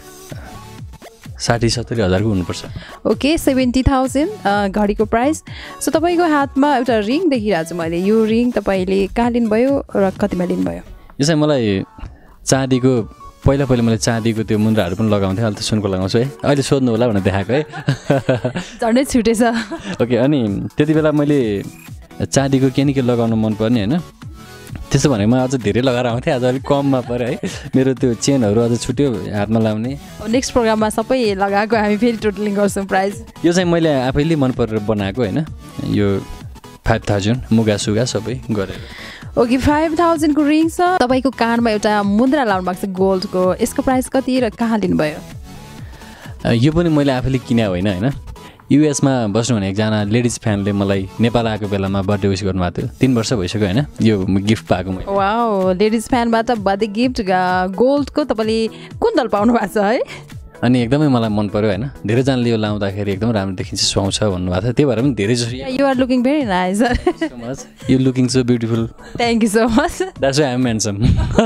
60-70 हजारको हुनुपर्छ ओके 70,000 घडीको प्राइस सो तपाईँको हातमा एउटा रिङ देखिरहेको छु मैले यो रिङ तपाईँले कहाँ लिनुभयो र कतिमा लिनुभयो यो चाहिँ मलाई चाँदीको पहिला मैले चाँदीको त्यो मुन्द्राहरू पनि लगाउँथेँ अहिले त सुनको लगाउँछु है अहिले सोध्नु होला भनेर देखाएको है झन्डै छुटेछ ओके अनि त्यति बेला मैले चाँदीको के न के लगाउनु मनपर्ने होइन त्यसो भनेको म अझ धेरै लगाएर आउँथेँ आज अलिक कममा पऱ्यो है मेरो त्यो चेनहरू अझ छुट्यो हातमा लाउने नेक्स्ट प्रोग्राममा सबै लगाएको हामी फेरि टोटलिङ गर्छौँ प्राइस यो चाहिँ मैले आफैले मन परेर बनाएको होइन यो 5000 मुगा सुगा सबै गरेर ओके 5000 को रिङ छ तपाईँको कानमा एउटा मुद्रा लाउनु भएको छ गोल्डको यसको प्राइस कति र कहाँ लिनुभयो यो पनि मैले आफैले किने होइन होइन युएसमा बस्नुहुने एकजना लेडिज फ्यानले मलाई नेपाल आएको बेलामा बर्थडे विस गर्नुभएको थियो 3 वर्ष भइसक्यो होइन यो गिफ्ट पाएको मैले वाउ लेडिज फ्यानबाट बर्थडे गिफ्ट गोल्डको तपाईँले कुन दल पाउनु भएको छ है अनि एकदमै मलाई मन पर्यो होइन धेरैजनाले यो लाउँदाखेरि एकदम राम्रो देखिन्छ सुहाउँछ भन्नुभएको थियो त्यही भएर पनि धेरै जसो you are looking very nice you looking so beautiful thank you so much that's why I am handsome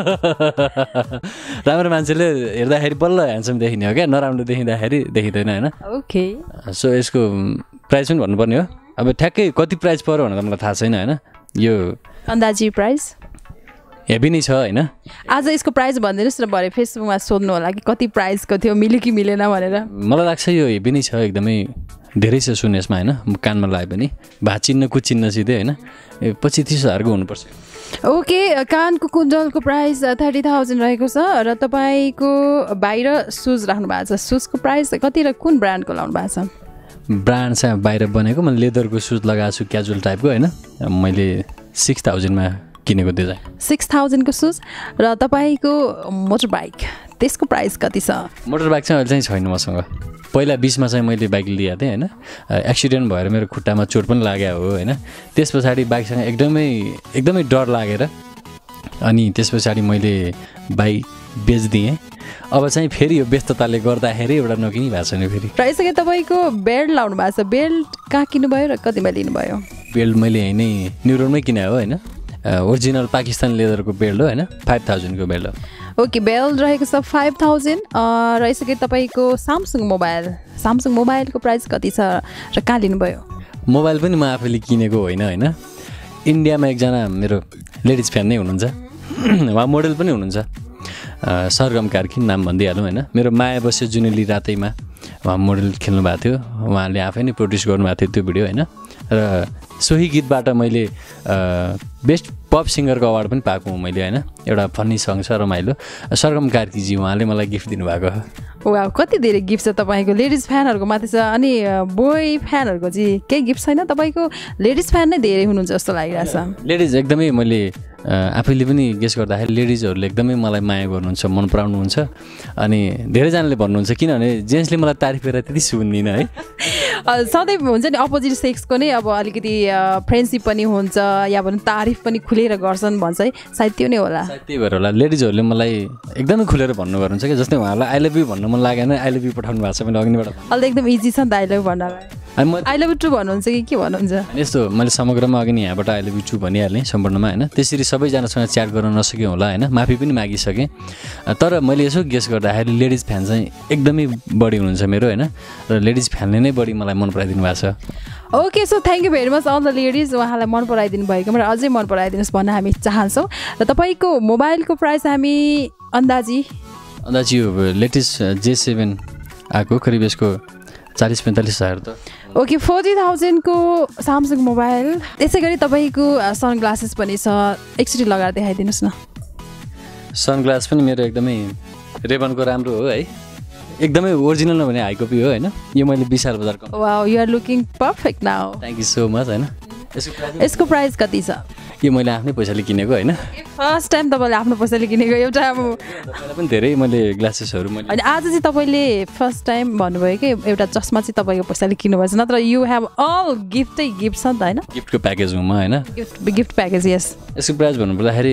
राम्रो मान्छेले हेर्दाखेरि बल्ल ह्यान्डसम देखिने हो क्या नराम्रो देखिँदाखेरि देखिँदैन होइन ओके सो यसको प्राइस पनि भन्नुपर्ने हो अब ठ्याक्कै कति प्राइस पऱ्यो भनेर मलाई थाहा छैन होइन यो अन्दाजी प्राइस हेभी नै छ होइन आज यसको प्राइस भनिदिनुहोस् न भरे फेसबुकमा सोध्नु होला कि कति प्राइसको थियो मिल्यो कि मिलेन भनेर मलाई लाग्छ यो हेभी नै छ एकदमै धेरै छ सुन यसमा होइन कानमा लगायो भने भाचिन्न कुचिन्न सिधै होइन पछि 30,000को हुनुपर्छ ओके कानको कुण्डलको प्राइस 30,000 रहेको छ र तपाईँको बाहिर सुज राख्नु भएको छ सुजको प्राइस कति र कुन ब्रान्डको लाउनु भएको छ ब्रान्ड चाहिँ बाहिर बनेको मैले लेदरको सुज लगाएको छु क्याजुअल टाइपको होइन मैले 6,000मा किनेको त्यो चाहिँ 6,000को सुज र तपाईँको मोटर बाइक त्यसको प्राइस कति छ मोटर बाइक चाहिँ अहिले चाहिँ छैन मसँग पहिला 20मा चाहिँ मैले बाइक लिएको थिएँ होइन एक्सिडेन्ट भएर मेरो खुट्टामा चोट पनि लाग्यो हो होइन त्यस पछाडि बाइकसँग एकदमै डर लागेर अनि त्यस पछाडि मैले बाइक बेचिदिएँ अब चाहिँ फेरि यो व्यस्तताले गर्दाखेरि एउटा नकिनी भएको छैन फेरि र यसअघि तपाईँको बेल्ट लाउनु भएको छ बेल्ट कहाँ किन्नुभयो र कतिमा लिनुभयो बेल्ट मैले यहीँ नै न्युरोनमै किने हो होइन ओरिजिनल पाकिस्तान लेदरको बेल्ट हो होइन 5,000को बेल्ट हो ओके बेल्ट रहेको छ 5,000 र यसअघि तपाईँको सामसङ मोबाइलको प्राइस कति छ र कहाँ लिनुभयो मोबाइल पनि म आफैले किनेको होइन होइन इन्डियामा एकजना मेरो लेडिज फ्यान नै हुनुहुन्छ उहाँ मोडल पनि हुनुहुन्छ सरगम कार्की नाम भनिदिइहालौँ होइन मेरो माया बस्यो जुनेली रातैमा उहाँ मोडल खेल्नु भएको थियो उहाँले आफै नै प्रड्युस गर्नुभएको थियो त्यो भिडियो होइन र सोही गीतबाट मैले बेस्ट पप सिङ्गरको अवार्ड पनि पाएको हुँ मैले होइन एउटा फन्नी सङ छ रमाइलो सरगम कार्कीजी उहाँले मलाई गिफ्ट दिनुभएको वा कति धेरै गिफ्ट छ तपाईँको लेडिज फ्यानहरूको माथि छ अनि बोय फ्यानहरूको चाहिँ केही गिफ्ट छैन तपाईँको लेडिज फ्यान नै धेरै हुनुहुन्छ जस्तो लागिरहेछ लेडिज एकदमै मैले आफैले पनि गेस गर्दाखेरि लेडिजहरूले एकदमै मलाई माया गर्नुहुन्छ मन पराउनुहुन्छ अनि धेरैजनाले भन्नुहुन्छ किनभने जेन्ट्सले मलाई तारिफ गरेर त्यति सुन्दिनँ है सधैँ हुन्छ नि अपोजिट सेक्सको नै अब अलिकति फ्रेन्डसिप पनि हुन्छ या भनौँ तारिफ पनि खुलेर गर्छन् भन्छ है सायद त्यो नै होला त्यही भएर होला लेडिजहरूले मलाई एकदमै खुलेर भन्नु गर्नुहुन्छ क्या जस्तै उहाँलाई आई लभ यु भन्नु मन लागेन आई लभ यु पठाउनु भएको छ मैले अघिबाट अहिले एकदम इजी छ नि त आई लभ भन्नलाई आई लभ यु टु भन्नुहुन्छ कि के भन्नुहुन्छ यस्तो मैले समग्रमा अघि नै यहाँबाट आई लभ यु टु भनिहालेँ सम्पूर्णमा होइन त्यसरी सबैजनासँग च्याट गर्न नसकेँ होला होइन माफी पनि मागिसकेँ तर मैले यसो गेस गर्दाखेरि लेडिज फ्यान चाहिँ एकदमै बढी हुनुहुन्छ मेरो होइन र लेडिज फ्यानले नै बढी मलाई मन पराइदिनु भएको छ okay so thank you very much all the ladies उहाँलाई मन पराइदिनु भएकोमा र अझै मन पराइदिनुहोस् भन्न हामी चाहन्छौँ र तपाईँको मोबाइलको प्राइस हामी अन्दाजी यो लेटेस्ट J7 आएको करिब यसको 40-45,000 त ओके 40,000को सामसङ मोबाइल त्यसै गरी तपाईँको सनग्लासेस पनि छ एकचोटि लगाएर देखाइदिनुहोस् न सनग्लास पनि मेरो एकदमै रेबनको राम्रो हो है एकदमै ओरिजिनल नभने हाई कपी हो होइन यो मैले विशाल बजारको wow you are looking perfect now thank you so much होइन यसको प्राइस कति छ यो मैले आफ्नै पैसाले किनेको होइन फर्स्ट टाइम तपाईँले आफ्नो पैसाले किनेको एउटा अब पहिला पनि धेरै मैले ग्लासेसहरू मैले अनि आज चाहिँ तपाईँले फर्स्ट टाइम भन्नुभयो कि एउटा चस्मा चाहिँ तपाईँको पैसाले किन्नुभएछ नत्र यु हेभ अल गिफ्टै गिफ्ट छ नि त होइन गिफ्टको प्याकेज हुँ म होइन गिफ्ट प्याकेज यस यसको प्राइस भन्नुपर्दाखेरि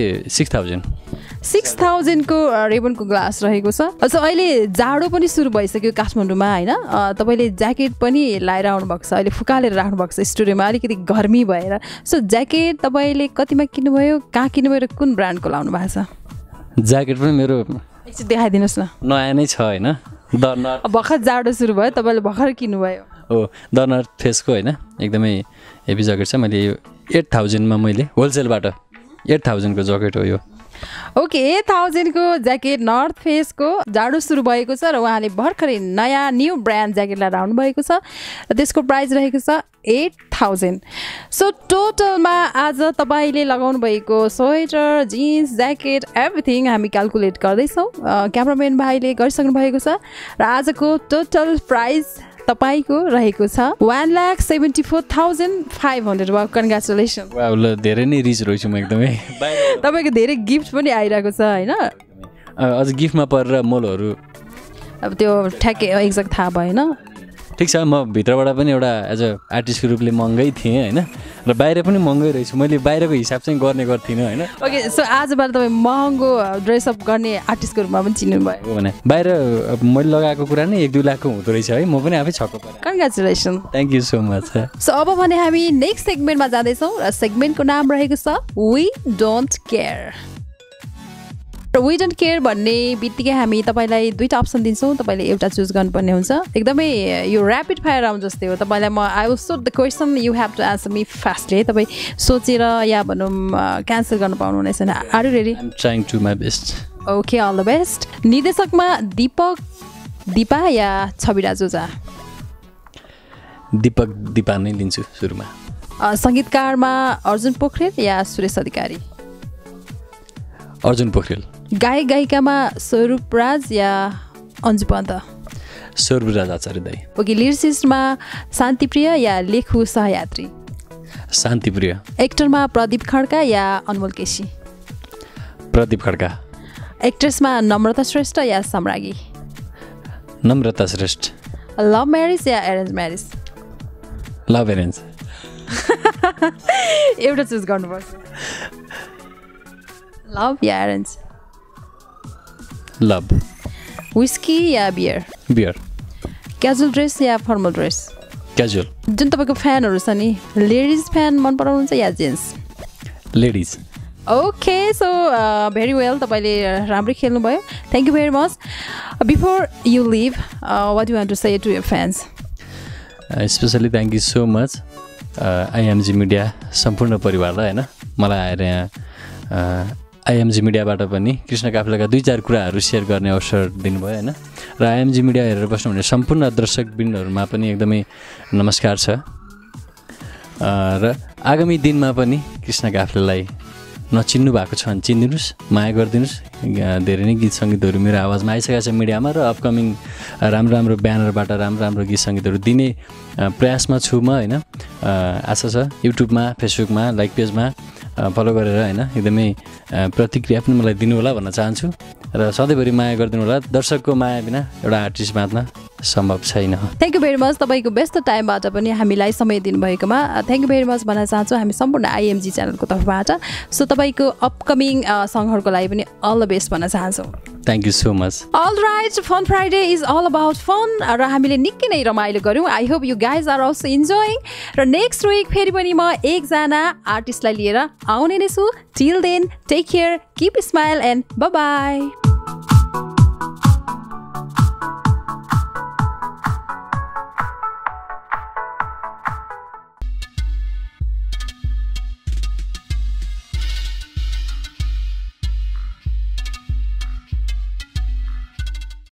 6,000को रेबनको ग्लास रहेको छ अहिले जाडो पनि सुरु भइसक्यो काठमाडौँमा होइन तपाईँले ज्याकेट पनि लगाएर आउनुभएको छ अहिले फुकालेर राख्नुभएको छ स्टुडियोमा अलिकति गर्मी भएर सो ज्याकेट तपाईँले कतिमा किन्नुभयो कहाँ किन्नुभयो र कुन ब्रान्डको लाउनु भएको छ ज्याकेट पनि मेरो एकचोटि देखाइदिनुहोस् न नयाँ नै छ होइन भर्खर जाडो सुरु भयो तपाईँले भर्खर किन्नुभयो हो द नर्थ फेसको होइन एकदमै हेभी ज्याकेट छ मैले यो 8,000मा मैले होलसेलबाट 8,000को ज्याकेट हो यो ओके 8,000को ज्याकेट नर्थ फेसको जाडो सुरु भएको छ र उहाँले भर्खरै नयाँ न्यू ब्रान्ड ज्याकेट लिएर आउनुभएको छ र त्यसको प्राइस रहेको छ 8,000 सो टोटलमा आज तपाईँले लगाउनु भएको स्वेटर जिन्स ज्याकेट एभ्रिथिङ हामी क्यालकुलेट गर्दैछौँ क्यामराम्यान भाइले गरिसक्नु भएको छ र आजको टोटल प्राइस तपाईँको रहेको छ 1,74,500 वा कन्ग्रेचुलेसन ल धेरै नै रिच रहेछु म एकदमै तपाईँको धेरै गिफ्ट पनि आइरहेको छ होइन अझ गिफ्टमा परेर मोलहरू अब त्यो ठ्याक्कै एक्ज्याक्ट थाहा भएन ठिक छ म भित्रबाट पनि एउटा एज अ आर्टिस्टको रूपले महँगै थिएँ होइन र बाहिर पनि महँगै रहेछु मैले बाहिरको हिसाब चाहिँ गर्ने गर्थिनँ होइन ओके सो आजबाट तपाईँ महँगो ड्रेसअप गर्ने आर्टिस्टको रूपमा पनि चिन्नुभयो भने बाहिर मैले लगाएको कुरा नै 1-2 लाखको हुँदो रहेछ है म पनि आफै छक्क परेँ congratulation thank you so much so अब भने हामी नेक्स्ट सेगमेन्टमा जाँदैछौँ र सेगमेन्टको नाम रहेको छ वी डोन्ट केयर र वी डोन्ट केयर भन्ने बित्तिकै हामी तपाईँलाई 2टा अप्सन दिन्छौँ तपाईँले एउटा चुज गर्नुपर्ने हुन्छ एकदमै यो ऱ्यापिड फायर राउन्ड जस्तै हो तपाईँलाई म I will shoot the question you have to answer me fastly तपाईँ सोचेर या भनौँ क्यान्सल गर्न पाउनुहुने छैन are you ready I'm trying to my best okay all the best निर्देशकमा दिपा या छविराज ओझा दिपा नै लिन्छु सुरुमा सङ्गीतकारमा अर्जुन पोखरेल या सुरेश अधिकारी अर्जुन पोखरेल गायक गायिकामा स्वरूप राज या अन्जु पन्त स्वरूप राज आचार्य दाई ओके लिरिसिस्टमा शान्तिप्रिय या लेखु सहयात्री शान्तिप्रिय एक्टरमा प्रदीप खड्का या अनमोल केसी प्रदीप खड्का एक्ट्रेसमा नम्रता श्रेष्ठ या सम्रागी नम्रता श्रेष्ठ लभ म्यारिज या एरेन्ज म्यारिज लभ एरेन्ज एउटा चुज गर्नुपर्छ लभ या एरेन्ज लभ विस्की या बियर बियर क्याजुअल ड्रेस या फर्मल ड्रेस क्याजुअल जुन तपाईँको फ्यानहरू छ नि लेडिज फ्यान मन पराउनुहुन्छ या gents ladies okay so very well तपाईँले राम्रै खेल्नुभयो thank you very much before you leave what you want to say to your fans especially thank you so much IMG media सम्पूर्ण परिवारलाई होइन मलाई आएर यहाँ आइएमजी मिडियाबाट पनि कृष्ण काफ्लेका 2-4 कुराहरू सेयर गर्ने अवसर दिनुभयो होइन र आइएमजी मिडिया हेरेर बस्नुहुने सम्पूर्ण दर्शकवृन्दहरूमा पनि एकदमै नमस्कार छ र आगामी दिनमा पनि कृष्ण काफ्लेलाई नचिन्नु भएको छ भने चिनिदिनुहोस् माया गरिदिनुहोस् धेरै नै गीत सङ्गीतहरू मेरो आवाजमा आइसकेको छ मिडियामा र अपकमिङ राम्रो राम्रो ब्यानरबाट राम्रो राम्रो गीत सङ्गीतहरू दिने प्रयासमा छु म होइन आशा छ युट्युबमा फेसबुकमा लाइक पेजमा फलो गरेर होइन एकदमै प्रतिक्रिया पनि मलाई दिनु होला भन्न चाहन्छु र सधैँभरि माया गरिदिनु होला दर्शकको माया बिना एउटा आर्टिस्ट बाँच्न सम्भव छैन थ्याङ्क यू भेरी मच तपाईँको व्यस्त टाइमबाट पनि हामीलाई समय दिनुभएकोमा थ्याङ्क यू भेरी मच भन्न चाहन्छु हामी सम्पूर्ण आइएमजी च्यानलको तर्फबाट सो तपाईँको अपकमिङ सङ्गहरूको लागि पनि अल द बेस्ट भन्न चाहन्छौँ thank you so much all right fun Friday is all about fun र हामीले निकै नै रमाइलो गऱ्यौँ I hope you guys are also enjoying र नेक्स्ट विक फेरि पनि म एकजना आर्टिस्टलाई लिएर आउने नै छु till then take care keep smile and bye by